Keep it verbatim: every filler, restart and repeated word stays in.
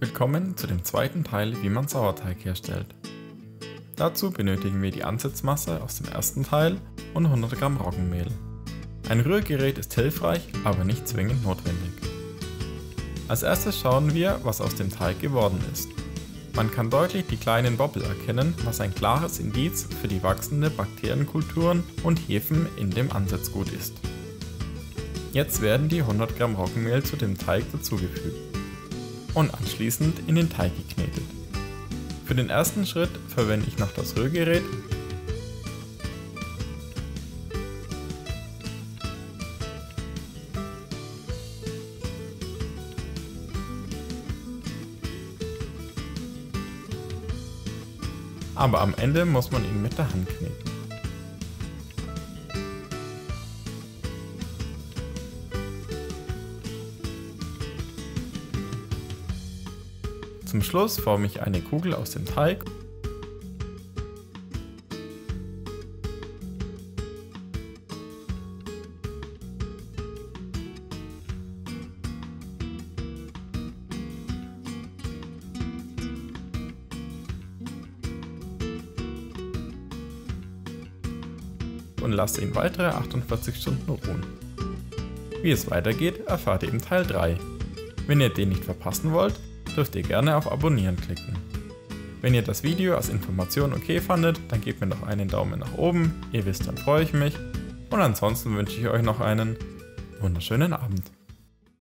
Willkommen zu dem zweiten Teil, wie man Sauerteig herstellt. Dazu benötigen wir die Ansatzmasse aus dem ersten Teil und hundert Gramm Roggenmehl. Ein Rührgerät ist hilfreich, aber nicht zwingend notwendig. Als erstes schauen wir, was aus dem Teig geworden ist. Man kann deutlich die kleinen Bobbel erkennen, was ein klares Indiz für die wachsende Bakterienkulturen und Hefen in dem Ansatzgut ist. Jetzt werden die hundert Gramm Roggenmehl zu dem Teig dazugefügt und anschließend in den Teig geknetet. Für den ersten Schritt verwende ich noch das Rührgerät. Aber am Ende muss man ihn mit der Hand kneten. Zum Schluss forme ich eine Kugel aus dem Teig und lasse ihn weitere achtundvierzig Stunden ruhen. Wie es weitergeht, erfahrt ihr im Teil drei. Wenn ihr den nicht verpassen wollt, dürft ihr gerne auf Abonnieren klicken. Wenn ihr das Video als Information okay fandet, dann gebt mir doch einen Daumen nach oben, ihr wisst, dann freue ich mich. Und ansonsten wünsche ich euch noch einen wunderschönen Abend.